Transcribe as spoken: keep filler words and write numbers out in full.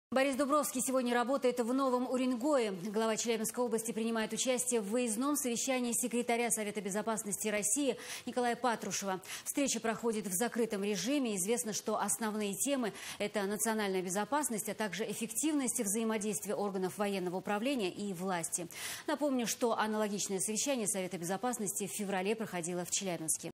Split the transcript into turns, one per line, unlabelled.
Борис Дубровский сегодня работает в Новом Уренгое. Глава Челябинской области принимает участие в выездном совещании секретаря Совета безопасности России Николая Патрушева. Встреча проходит в закрытом режиме. Известно, что основные темы – это национальная безопасность, а также эффективность взаимодействия органов военного управления и власти. Напомню, что аналогичное совещание Совета безопасности в феврале проходило в Челябинске.